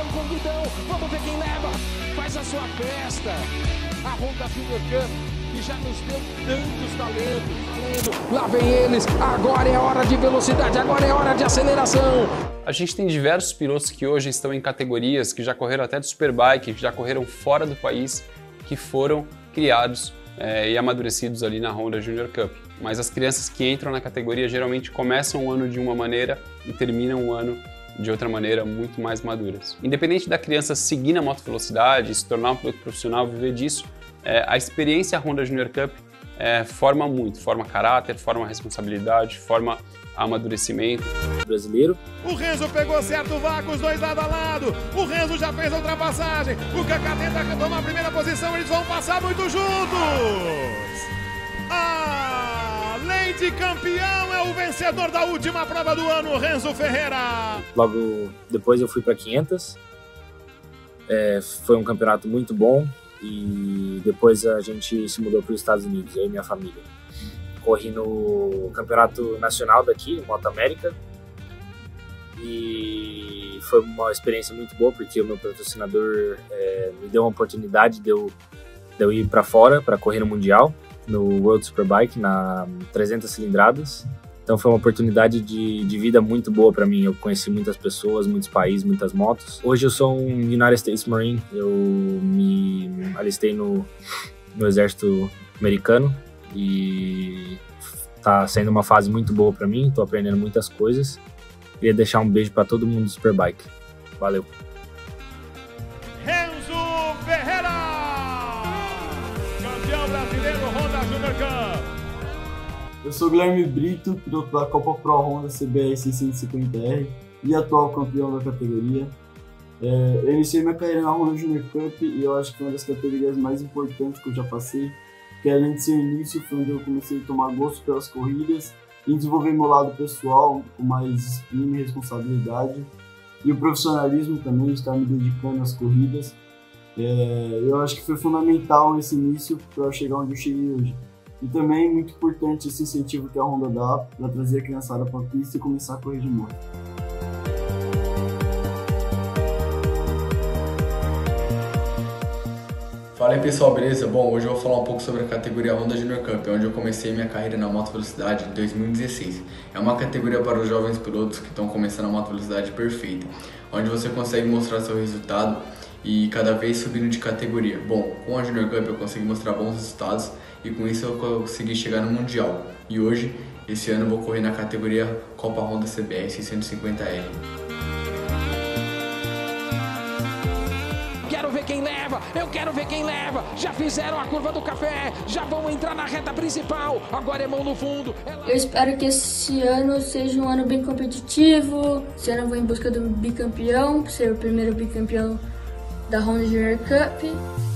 com guidão, vamos ver quem leva. Faz a sua festa. A Honda Junior Cup, que já nos deu tantos talentos. Lá vem eles, agora é hora de velocidade, agora é hora de aceleração. A gente tem diversos pilotos que hoje estão em categorias que já correram até de Superbike, que já correram fora do país, que foram criados e amadurecidos ali na Honda Junior Cup. Mas as crianças que entram na categoria geralmente começam o ano de uma maneira e terminam o ano de outra maneira, muito mais maduras. Independente da criança seguir na moto velocidade, se tornar um piloto profissional, viver disso, a experiência Honda Junior Cup forma muito, forma caráter, forma responsabilidade, forma amadurecimento. Brasileiro. O Renzo pegou certo vácuo, os dois lado a lado. O Renzo já fez a ultrapassagem. O Kaká tenta tomar a primeira posição, eles vão passar muito juntos. Além de campeão, é o vencedor da última prova do ano, Renzo Ferreira. Logo depois eu fui para 500. Foi um campeonato muito bom. E depois a gente se mudou para os Estados Unidos, eu e minha família. Corri no campeonato nacional daqui, Moto América. E foi uma experiência muito boa, porque o meu patrocinador me deu uma oportunidade de eu ir para fora, para correr no Mundial, no World Superbike, na 300 cilindradas. Então foi uma oportunidade de vida muito boa para mim. Eu conheci muitas pessoas, muitos países, muitas motos. Hoje eu sou um United States Marine. Eu me alistei no exército americano e tá sendo uma fase muito boa para mim. Tô aprendendo muitas coisas. Queria deixar um beijo para todo mundo do Superbike. Valeu. Renzo Ferreira, campeão brasileiro Honda Junior Cup. Eu sou Guilherme Brito, piloto da Copa Pro Honda CBR 650R e atual campeão da categoria. Eu iniciei minha carreira na Honda Junior Cup e eu acho que é uma das categorias mais importantes que eu já passei, porque além de ser o início, foi onde eu comecei a tomar gosto pelas corridas e desenvolver meu lado pessoal com mais disciplina e responsabilidade. E o profissionalismo também, estar me dedicando às corridas. Eu acho que foi fundamental esse início para eu chegar onde eu cheguei hoje. E também muito importante esse incentivo que a Honda dá para trazer a criançada para a pista e começar a correr de moto. Fala aí pessoal, beleza? Bom, hoje eu vou falar um pouco sobre a categoria Honda Junior Cup, onde eu comecei minha carreira na moto velocidade em 2016. É uma categoria para os jovens pilotos que estão começando a moto velocidade perfeita, onde você consegue mostrar seu resultado e cada vez subindo de categoria. Bom, com a Junior Cup eu consegui mostrar bons resultados e com isso eu consegui chegar no Mundial. E hoje, esse ano, eu vou correr na categoria Copa Honda CBR 650R. Quero ver quem leva, eu quero ver quem leva. Já fizeram a curva do café, já vão entrar na reta principal. Agora é mão no fundo. Eu espero que esse ano seja um ano bem competitivo. Esse ano eu vou em busca do bicampeão, ser o primeiro bicampeão da Honda Junior Cup.